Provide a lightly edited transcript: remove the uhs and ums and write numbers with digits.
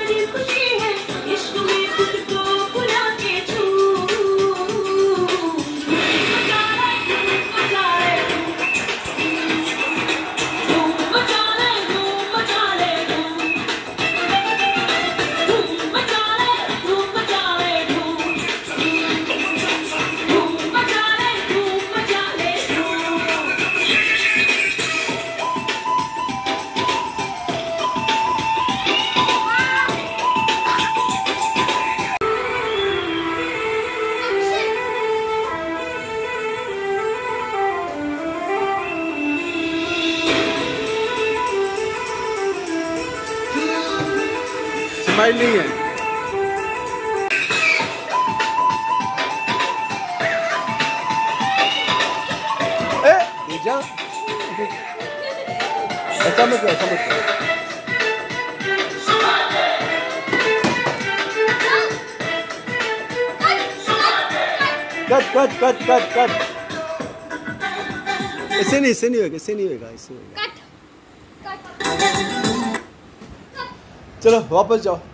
Smile नहीं है। ऐसा मत करो, ऐसा मत करो। Cut cut cut cut cut. ऐसे नहीं होगा, ऐसे नहीं होगा, ऐसे होगा। चलो वापस जाओ।